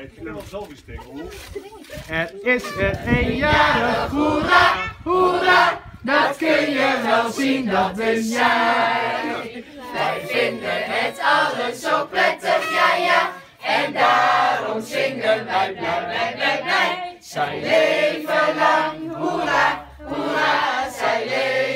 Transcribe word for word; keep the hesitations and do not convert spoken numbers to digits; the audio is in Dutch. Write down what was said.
ik vind wel zelf iets tegen. Het is een eenjarig hoera, hoera, dat kun je wel zien, dat ben jij. Wij vinden het alles zo prettig, ja ja, en daarom zingen wij blij, blij, blij, blij. Zij leven lang, hoera, hoera, zij leven.